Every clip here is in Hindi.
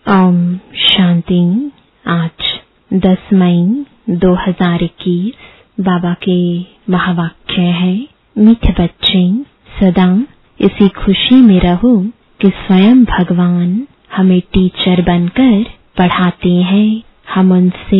ओम शांति। आज 10 मई 2021 बाबा के महावाक्य है, मीठे बच्चे सदा इसी खुशी में रहो कि स्वयं भगवान हमें टीचर बनकर पढ़ाते हैं। हम उनसे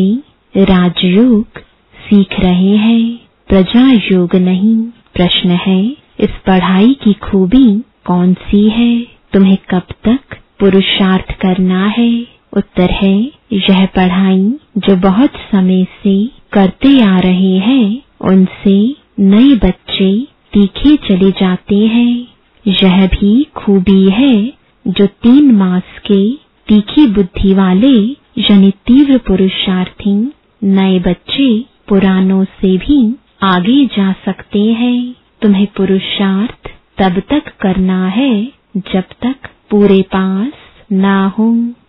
राजयोग सीख रहे हैं, प्रजा योग नहीं। प्रश्न है, इस पढ़ाई की खूबी कौन सी है? तुम्हें कब तक पुरुषार्थ करना है? उत्तर है, यह पढ़ाई जो बहुत समय से करते आ रहे हैं, उनसे नए बच्चे तीखे चले जाते हैं। यह भी खूबी है जो 3 मास के तीखी बुद्धि वाले यानी तीव्र पुरुषार्थी नए बच्चे पुरानों से भी आगे जा सकते हैं। तुम्हें पुरुषार्थ तब तक करना है जब तक पूरे पास ना हो,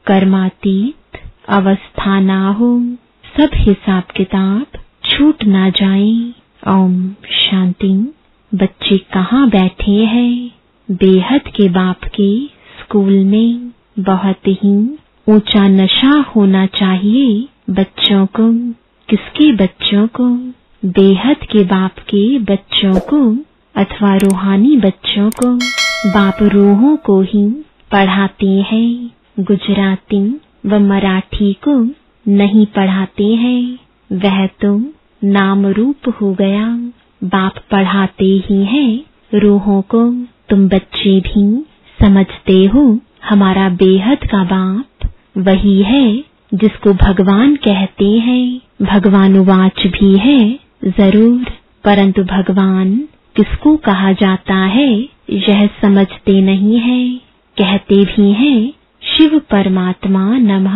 कर्मातीत अवस्था ना हो, सब हिसाब किताब छूट ना जाए। ओम शांति। बच्चे कहाँ बैठे हैं? बेहद के बाप के स्कूल में। बहुत ही ऊंचा नशा होना चाहिए बच्चों को। किसके बच्चों को? बेहद के बाप के बच्चों को अथवा रूहानी बच्चों को। बाप रूहों को ही पढ़ाते हैं, गुजराती व मराठी को नहीं पढ़ाते हैं। वह तो नाम रूप हो गया। बाप पढ़ाते ही हैं रूहों को। तुम बच्चे भी समझते हो हमारा बेहद का बाप वही है जिसको भगवान कहते हैं। भगवानुवाच भी है जरूर, परंतु भगवान किसको कहा जाता है यह समझते नहीं है। कहते भी हैं शिव परमात्मा नमः।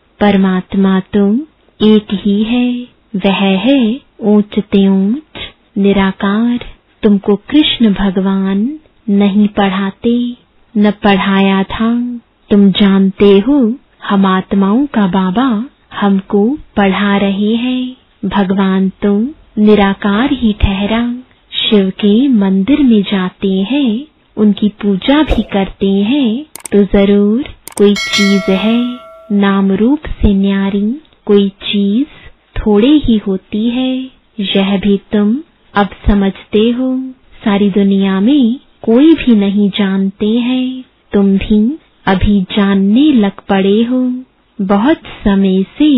परमात्मा तो एक ही है, वह है ऊंच ते ऊंच निराकार। तुमको कृष्ण भगवान नहीं पढ़ाते, न पढ़ाया था। तुम जानते हो हम आत्माओं का बाबा हमको पढ़ा रहे हैं। भगवान तो निराकार ही ठहरा। शिव के मंदिर में जाते हैं, उनकी पूजा भी करते हैं, तो जरूर कोई चीज है नाम रूप से न्यारी। कोई चीज थोड़े ही होती है, यह भी तुम अब समझते हो। सारी दुनिया में कोई भी नहीं जानते हैं, तुम भी अभी जानने लग पड़े हो। बहुत समय से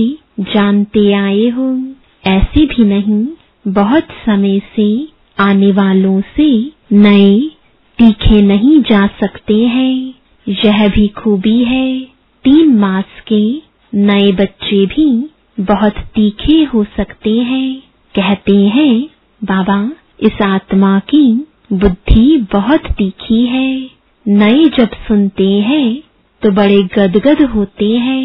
जानते आए हो। ऐसे भी नहीं, बहुत समय से आने वालों से नए तीखे नहीं जा सकते हैं। यह भी खूबी है। 3 मास के नए बच्चे भी बहुत तीखे हो सकते हैं। कहते हैं बाबा इस आत्मा की बुद्धि बहुत तीखी है। नए जब सुनते हैं तो बड़े गदगद होते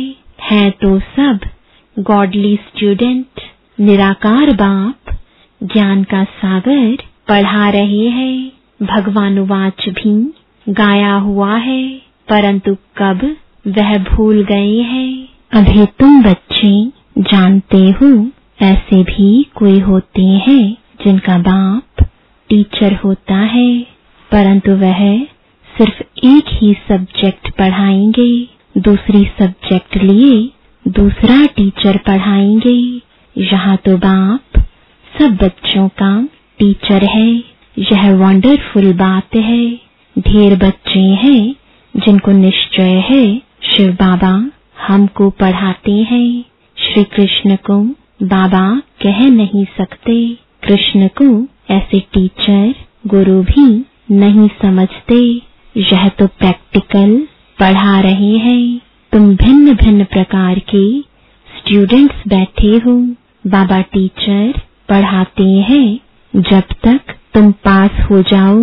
हैं तो सब गॉडली स्टूडेंट। निराकार बाप ज्ञान का सागर पढ़ा रहे हैं। भगवानुवाच भी गाया हुआ है, परंतु कब वह भूल गए हैं। अभी तुम बच्चे जानते हो ऐसे भी कोई होते हैं जिनका बाप टीचर होता है, परंतु वह सिर्फ एक ही सब्जेक्ट पढ़ाएंगे। दूसरी सब्जेक्ट लिए दूसरा टीचर पढ़ाएंगे। यहाँ तो बाप सब बच्चों का टीचर है। यह वंडरफुल बात है। ढेर बच्चे हैं जिनको निश्चय है शिव बाबा हमको पढ़ाते हैं। श्री कृष्ण को बाबा कह नहीं सकते। कृष्ण को ऐसे टीचर गुरु भी नहीं समझते। यह तो प्रैक्टिकल पढ़ा रहे हैं। तुम भिन्न भिन्न प्रकार के स्टूडेंट्स बैठे हो। बाबा टीचर पढ़ाते हैं जब तक तुम पास हो जाओ,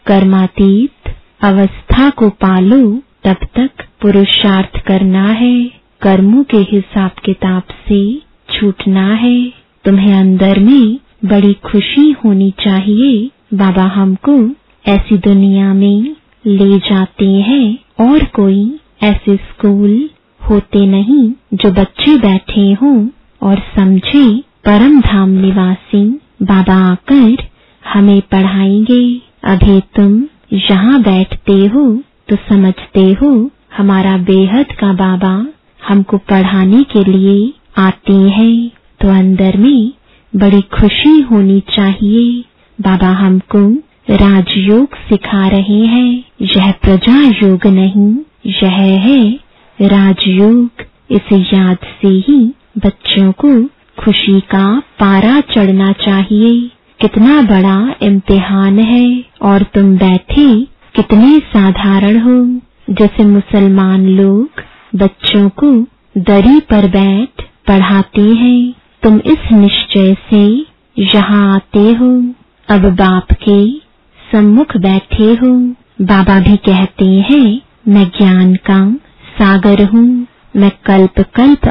कर्मातीत अवस्था को पालो, तब तक पुरुषार्थ करना है। कर्मों के हिसाब किताब से छूटना है। तुम्हें अंदर में बड़ी खुशी होनी चाहिए। बाबा हमको ऐसी दुनिया में ले जाते हैं और कोई ऐसे स्कूल होते नहीं जो बच्चे बैठे हों और समझे परम धाम निवासी बाबा आकर हमें पढ़ाएंगे। अभी तुम यहाँ बैठते हो तो समझते हो हमारा बेहद का बाबा हमको पढ़ाने के लिए आते हैं तो अंदर में बड़ी खुशी होनी चाहिए। बाबा हमको राजयोग सिखा रहे हैं। यह प्रजा योग नहीं, यह है राजयोग। इस याद से ही बच्चों को खुशी का पारा चढ़ना चाहिए। कितना बड़ा इम्तिहान है और तुम बैठे कितने साधारण हो। जैसे मुसलमान लोग बच्चों को दरी पर बैठ पढ़ाते हैं, तुम इस निश्चय से यहाँ आते हो। अब बाप के सम्मुख बैठे हो। बाबा भी कहते हैं मैं ज्ञान का सागर हूँ, मैं कल्प कल्प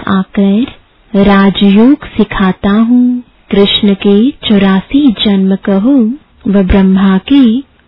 आकर राजयोग सिखाता हूँ। कृष्ण के 84 जन्म कहो व ब्रह्मा के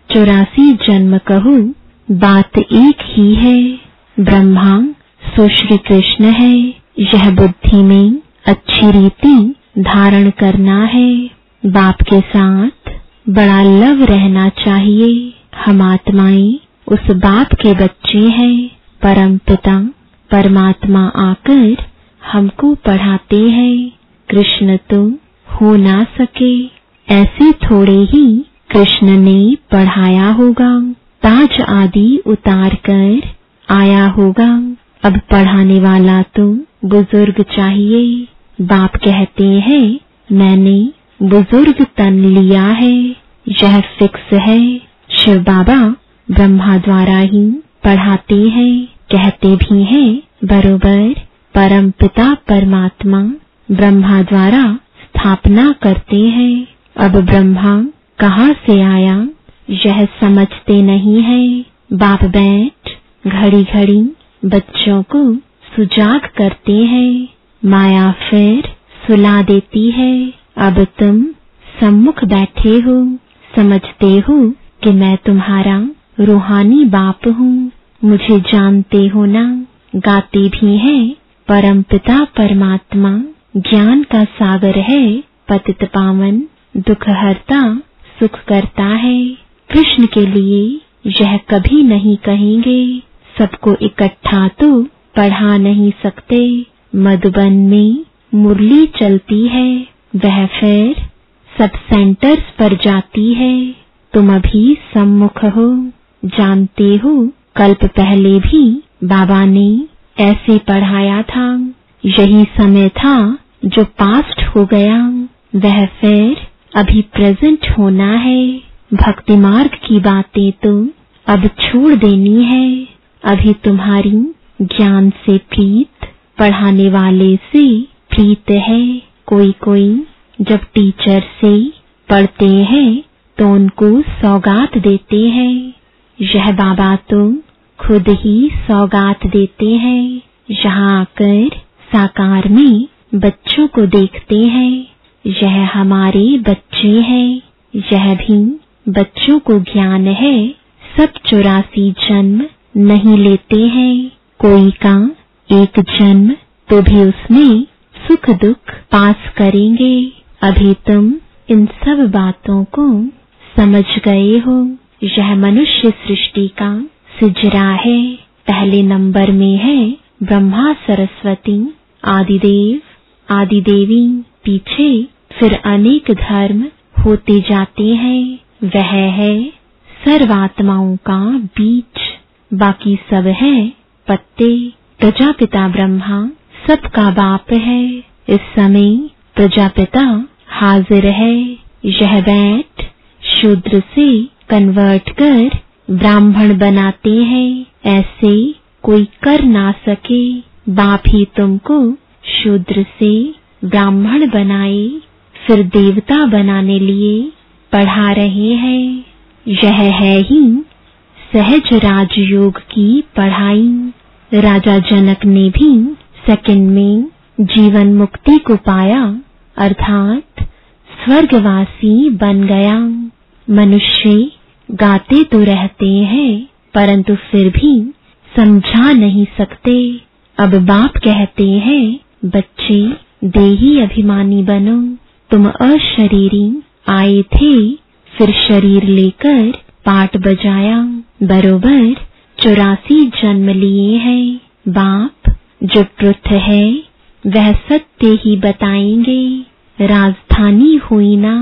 84 जन्म कहो, बात एक ही है। ब्रह्मा सो श्री कृष्ण है। यह बुद्धि में अच्छी रीति धारण करना है। बाप के साथ बड़ा लव रहना चाहिए। हम आत्माएं उस बाप के बच्चे हैं। परम पिता परमात्मा आकर हमको पढ़ाते हैं। कृष्ण तो हो ना सके, ऐसे थोड़े ही कृष्ण ने पढ़ाया होगा। ताज आदि उतार कर आया होगा। अब पढ़ाने वाला तो बुजुर्ग चाहिए। बाप कहते हैं मैंने बुजुर्ग तन लिया है, यह फिक्स है। शिव बाबा ब्रह्मा द्वारा ही पढ़ाते हैं, कहते भी हैं बरोबर। परम पिता परमात्मा ब्रह्मा द्वारा स्थापना करते हैं। अब ब्रह्मा कहाँ से आया यह समझते नहीं है। बाप बैठ घड़ी घड़ी बच्चों को सुजाग करते हैं। माया फिर सुला देती है। अब तुम सम्मुख बैठे हो, समझते हो कि मैं तुम्हारा रूहानी बाप हूँ, मुझे जानते हो ना। गाते भी हैं परम पिता परमात्मा ज्ञान का सागर है, पतित पावन दुख हरता सुख करता है। कृष्ण के लिए यह कभी नहीं कहेंगे, सबको इकट्ठा तो पढ़ा नहीं सकते। मधुबन में मुरली चलती है, वह फिर सब सेंटर्स पर जाती है। तुम अभी सम्मुख हो, जानते हो कल्प पहले भी बाबा ने ऐसे पढ़ाया था। यही समय था जो पास्ट हो गया, वह फिर अभी प्रेजेंट होना है। भक्ति मार्ग की बातें तो अब छोड़ देनी है। अभी तुम्हारी ज्ञान से प्रीत पढ़ाने वाले से प्रीत है। कोई कोई जब टीचर से पढ़ते हैं तो उनको सौगात देते हैं। यह बाबा तो खुद ही सौगात देते हैं। यहाँ आकर साकार में बच्चों को देखते हैं। यह हमारे बच्चे हैं। यह भी बच्चों को ज्ञान है। सब 84 जन्म नहीं लेते हैं। कोई का एक जन्म तो भी उसमें सुख दुख पास करेंगे। अभी तुम इन सब बातों को समझ गए हो। यह मनुष्य सृष्टि का सिजरा है। पहले नंबर में है ब्रह्मा सरस्वती आदिदेव आदिदेवी, पीछे फिर अनेक धर्म होते जाते हैं। वह है सर्वात्माओं का बीज, बाकी सब है पत्ते। प्रजापिता ब्रह्मा सबका बाप है। इस समय प्रजापिता हाजिर है। यह बैठ शूद्र से कन्वर्ट कर ब्राह्मण बनाते हैं। ऐसे कोई कर ना सके। बाप ही तुमको शूद्र से ब्राह्मण बनाए, फिर देवता बनाने लिए पढ़ा रहे हैं। यह है ही सहज राजयोग की पढ़ाई। राजा जनक ने भी सेकंड में जीवन मुक्ति को पाया, अर्थात स्वर्गवासी बन गया। मनुष्य गाते तो रहते हैं परंतु फिर भी समझा नहीं सकते। अब बाप कहते हैं बच्चे देही अभिमानी बनो। तुम अशरीरी आए थे, फिर शरीर लेकर पाट बजाया। बरोबर 84 जन्म लिए हैं। बाप जो ट्रुथ है वह सत्य ही बताएंगे। राजधानी हुई ना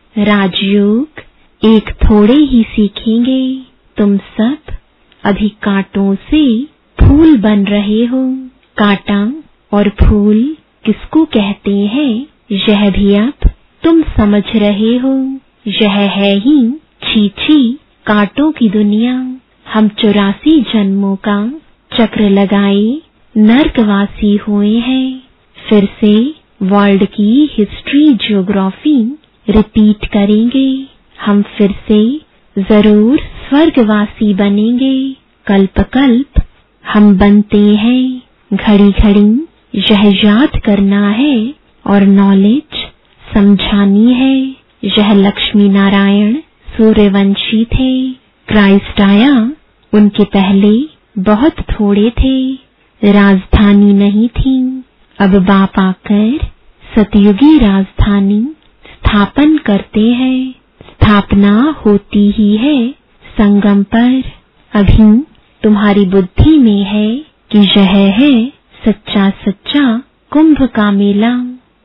राजयोग, एक थोड़े ही सीखेंगे। तुम सब अभी कांटों से फूल बन रहे हो। कांटा और फूल किसको कहते हैं यह भी अब तुम समझ रहे हो। यह है ही छी कांटों की दुनिया। हम 84 जन्मों का चक्र लगाए नर्कवासी हुए हैं। फिर से वर्ल्ड की हिस्ट्री ज्योग्राफी रिपीट करेंगे। हम फिर से जरूर स्वर्गवासी बनेंगे। कल्प कल्प हम बनते हैं। घड़ी घड़ी यह याद करना है और नॉलेज समझानी है। यह लक्ष्मी नारायण सूर्यवंशी थे। क्राइस्ट आया, उनके पहले बहुत थोड़े थे। राजधानी नहीं थी। अब बाप आकर सतयुगी राजधानी स्थापन करते हैं। स्थापना होती ही है संगम पर। अभी तुम्हारी बुद्धि में है कि यह है सच्चा सच्चा कुंभ का मेला।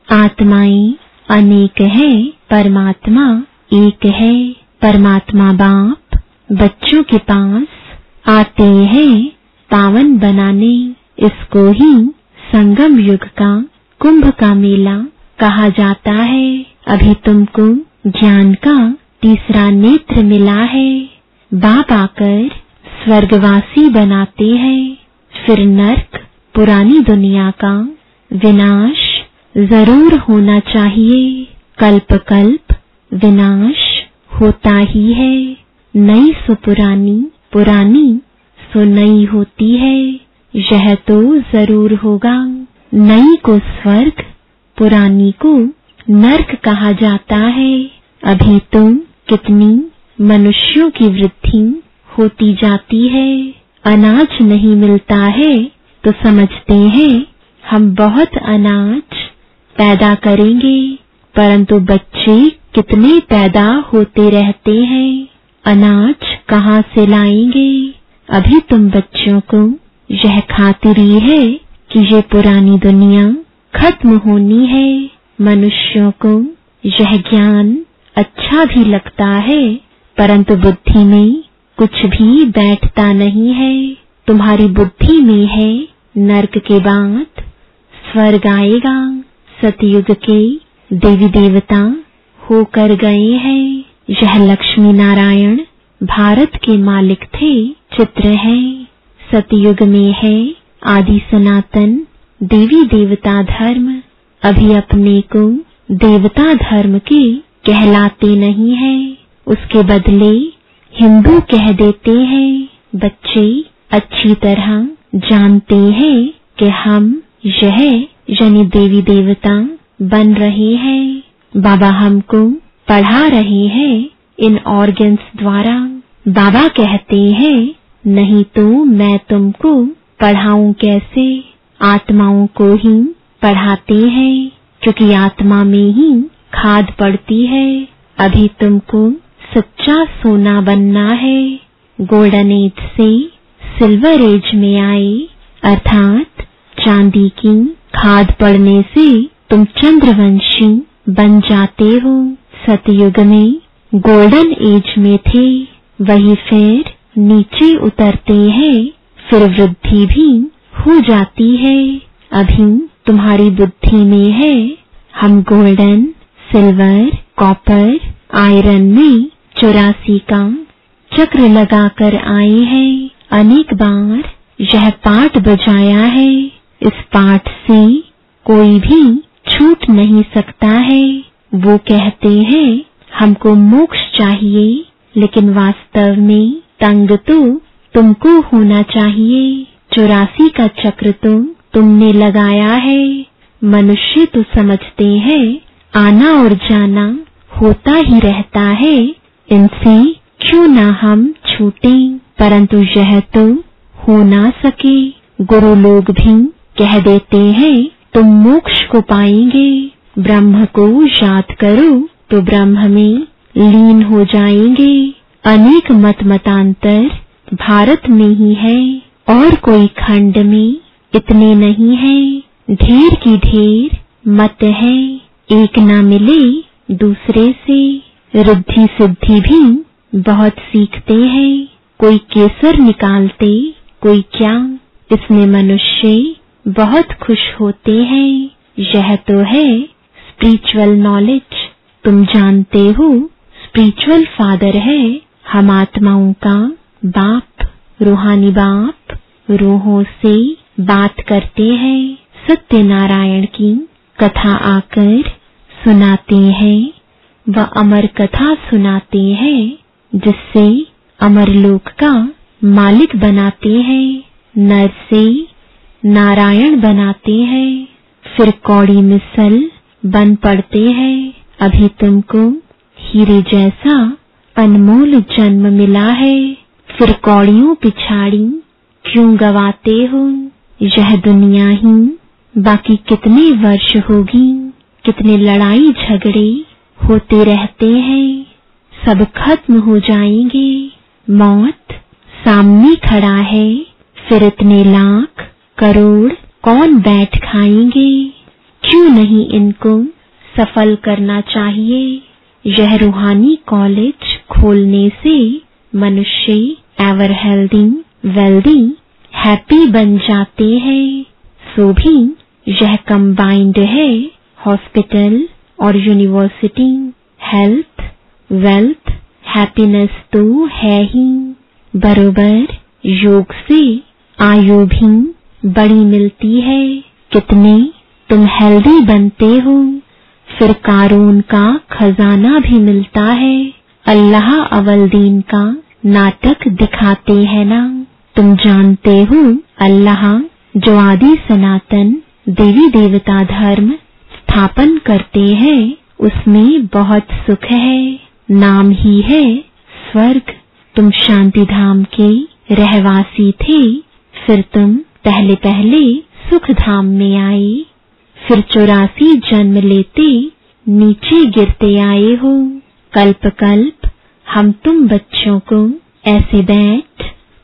आत्माएं अनेक है, परमात्मा एक है। परमात्मा बाप बच्चों के पास आते हैं पावन बनाने। इसको ही संगम युग का कुंभ का मेला कहा जाता है। अभी तुमको ज्ञान का तीसरा नेत्र मिला है। बाप आकर स्वर्गवासी बनाते हैं। फिर नर्क पुरानी दुनिया का विनाश जरूर होना चाहिए। कल्प कल्प विनाश होता ही है। नई सो पुरानी, पुरानी सो नई होती है। यह तो जरूर होगा। नई को स्वर्ग, पुरानी को नर्क कहा जाता है। अभी तो कितनी मनुष्यों की वृद्धि होती जाती है। अनाज नहीं मिलता है तो समझते हैं हम बहुत अनाज पैदा करेंगे, परंतु बच्चे कितने पैदा होते रहते हैं। अनाज कहाँ से लाएंगे। अभी तुम बच्चों को यह खातिरी है कि ये पुरानी दुनिया खत्म होनी है। मनुष्यों को यह ज्ञान अच्छा भी लगता है, परंतु बुद्धि में कुछ भी बैठता नहीं है। तुम्हारी बुद्धि में है नर्क के बाद स्वर्ग आएगा। सतयुग के देवी देवता होकर गए हैं। यह लक्ष्मी नारायण भारत के मालिक थे। चित्र है सतयुग में है आदि सनातन देवी देवता धर्म। अभी अपने को देवता धर्म के कहलाते नहीं है, उसके बदले हिंदू कह देते हैं। बच्चे अच्छी तरह जानते हैं कि हम यह यानी देवी देवता बन रहे हैं। बाबा हमको पढ़ा रहे हैं इन ऑर्गन्स द्वारा। बाबा कहते हैं नहीं तो मैं तुमको पढ़ाऊं कैसे। आत्माओं को ही पढ़ाते हैं क्योंकि आत्मा में ही खाद पड़ती है। अभी तुमको सच्चा सोना बनना है। गोल्डन एज से सिल्वर एज में आए, अर्थात चांदी की खाद पड़ने से तुम चंद्रवंशी बन जाते हो। सतयुग में गोल्डन एज में थे, वही फिर नीचे उतरते हैं, फिर वृद्धि भी हो जाती है। अभी तुम्हारी बुद्धि में है हम गोल्डन, सिल्वर, कॉपर, आयरन में 84 का चक्र लगाकर आए हैं। अनेक बार यह पाठ बजाया है। इस पाठ से कोई भी छूट नहीं सकता है। वो कहते हैं हमको मोक्ष चाहिए, लेकिन वास्तव में तंग तो तुमको होना चाहिए। 84 का चक्र तो तुमने लगाया है। मनुष्य तो समझते हैं आना और जाना होता ही रहता है, इनसे क्यों ना हम छूटें, परंतु यह तो हो ना सके। गुरु लोग भी कह देते हैं तुम मोक्ष को पाएंगे। ब्रह्म को याद करो तो ब्रह्म में लीन हो जाएंगे। अनेक मतांतर भारत में ही है और कोई खंड में इतने नहीं है, ढेर की ढेर मत है, एक ना मिले दूसरे से। रिद्धि सिद्धि भी बहुत सीखते हैं, कोई केसर निकालते कोई क्या, इसमें मनुष्य बहुत खुश होते हैं। यह तो है स्पिरिचुअल नॉलेज। तुम जानते हो स्पिरिचुअल फादर है हम आत्माओं का बाप, रूहानी बाप। रूहों से बात करते हैं, सत्यनारायण की कथा आकर सुनाते हैं, व अमर कथा सुनाते हैं, जिससे अमर लोक का मालिक बनाते हैं, नर से नारायण बनाते हैं। फिर कौड़ी मिसल बन पड़ते हैं। अभी तुमको हीरे जैसा अनमोल जन्म मिला है, फिर कौड़ियों पिछाड़ी क्यों गवाते हो। यह दुनिया ही बाकी कितने वर्ष होगी, कितने लड़ाई झगड़े होते रहते हैं, सब खत्म हो जाएंगे। मौत सामने खड़ा है, फिर इतने लाख करोड़ कौन बैठ खाएंगे। क्यों नहीं इनको सफल करना चाहिए। यह रूहानी कॉलेज खोलने से मनुष्य एवर हेल्दी, वेल्दी, हैप्पी बन जाते हैं। सो भी यह कंबाइंड है हॉस्पिटल और यूनिवर्सिटी। हेल्थ, वेल्थ, हैप्पीनेस तो है ही। बरोबर योग से आयु भी बड़ी मिलती है। कितने तुम हेल्दी बनते हो, फिर कारून का खजाना भी मिलता है। अल्लाह अवलदीन का नाटक दिखाते हैं ना। तुम जानते हो अल्लाह जो आदि सनातन देवी देवता धर्म स्थापन करते हैं, उसमें बहुत सुख है। नाम ही है स्वर्ग। तुम शांति धाम के रहवासी थे, फिर तुम पहले पहले सुख धाम में आए, फिर 84 जन्म लेते नीचे गिरते आए हो। कल्प कल्प हम तुम बच्चों को ऐसे बैठ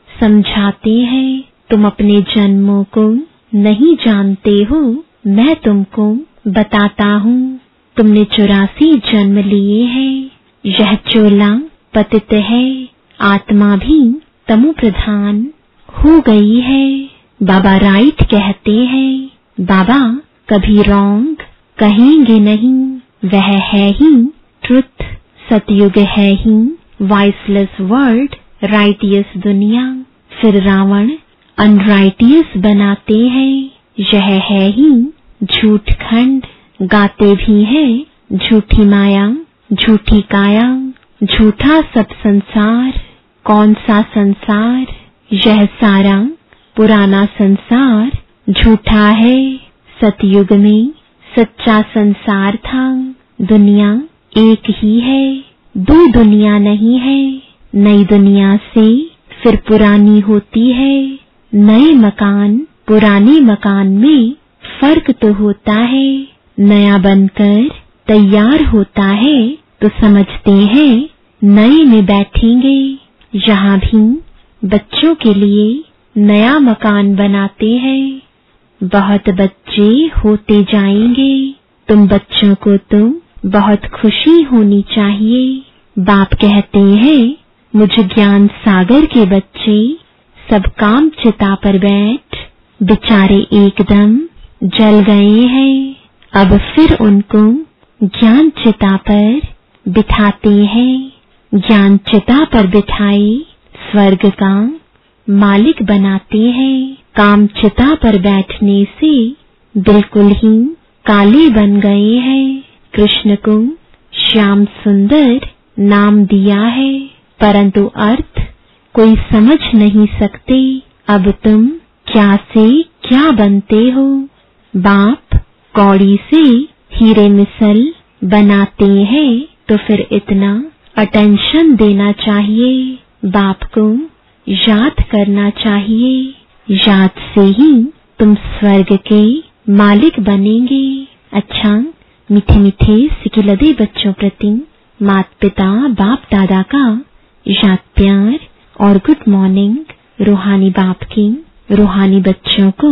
समझाते हैं। तुम अपने जन्मों को नहीं जानते हो, मैं तुमको बताता हूँ। तुमने 84 जन्म लिए हैं। यह चोला पतित है, आत्मा भी तमो प्रधान हो गई है। बाबा राइट कहते हैं, बाबा कभी रॉन्ग कहेंगे नहीं। वह है ही ट्रुथ, सतयुग है ही वाइसलेस वर्ल्ड, राइटियस दुनिया। फिर रावण अनराइटियस बनाते हैं। यह है ही झूठ खंड, गाते भी हैं झूठी माया, झूठी काया, झूठा सब संसार। कौन सा संसार? यह सारा पुराना संसार झूठा है। सतयुग में सच्चा संसार था। दुनिया एक ही है, दो दुनिया नहीं है। नई दुनिया से फिर पुरानी होती है। नए मकान पुराने मकान में फर्क तो होता है। नया बनकर तैयार होता है तो समझते हैं नए में बैठेंगे। यहाँ भी बच्चों के लिए नया मकान बनाते हैं। बहुत बच्चे होते जाएंगे। तुम बच्चों को तो बहुत खुशी होनी चाहिए। बाप कहते हैं, मुझ ज्ञान सागर के बच्चे सब काम चिता पर बैठ बेचारे एकदम जल गए हैं। अब फिर उनको ज्ञान चिता पर बिठाते हैं। ज्ञान चिता पर बिठाए स्वर्ग का मालिक बनाते हैं। काम चिता पर बैठने से बिल्कुल ही काले बन गए हैं। कृष्ण को श्याम सुंदर नाम दिया है, परंतु अर्थ कोई समझ नहीं सकते। अब तुम क्या से क्या बनते हो। बाप कौड़ी से हीरे मिसल बनाते हैं, तो फिर इतना अटेंशन देना चाहिए। बाप को याद करना चाहिए। याद से ही तुम स्वर्ग के मालिक बनेंगे। अच्छा, मीठे मीठे सिकिलदे बच्चों प्रति माता पिता बाप दादा का याद प्यार और गुड मॉर्निंग। रूहानी बाप की रूहानी बच्चों को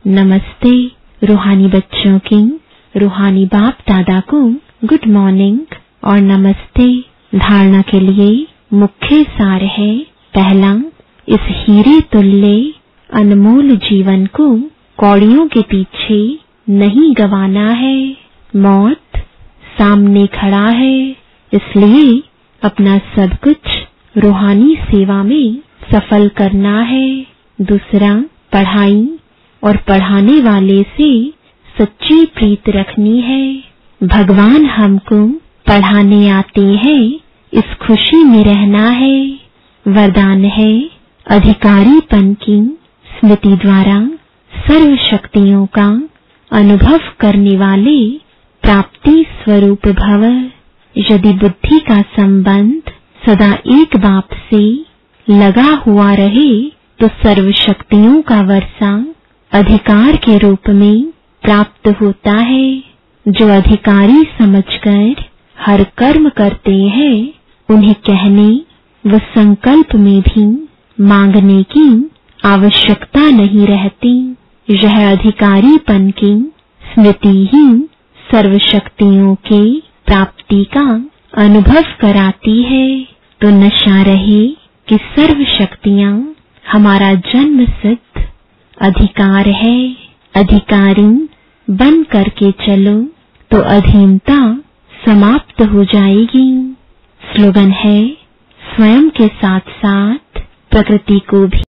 नमस्ते रूहानी बच्चों की, रूहानी बाप दादा को गुड मॉर्निंग और नमस्ते। धारणा के लिए मुख्य सार है, पहला, इस हीरे तुल्य अनमोल जीवन को कौड़ियों के पीछे नहीं गंवाना है। मौत सामने खड़ा है, इसलिए अपना सब कुछ रूहानी सेवा में सफल करना है। दूसरा, पढ़ाई और पढ़ाने वाले से सच्ची प्रीत रखनी है। भगवान हमको पढ़ाने आते हैं, इस खुशी में रहना है। वरदान है, अधिकारीपन की स्मृति द्वारा सर्व शक्तियों का अनुभव करने वाले प्राप्ति स्वरूप भव। यदि बुद्धि का संबंध सदा एक बाप से लगा हुआ रहे तो सर्व शक्तियों का वर्षा अधिकार के रूप में प्राप्त होता है। जो अधिकारी समझकर हर कर्म करते हैं, उन्हें कहने व संकल्प में भी मांगने की आवश्यकता नहीं रहती। यह अधिकारीपन की स्मृति ही सर्व शक्तियों के प्राप्ति का अनुभव कराती है। तो नशा रहे कि सर्व शक्तियां हमारा जन्म सिद्ध अधिकार है। अधिकारी बन करके चलो तो अधीनता समाप्त हो जाएगी। स्लोगन है, स्वयं के साथ साथ प्रकृति को भी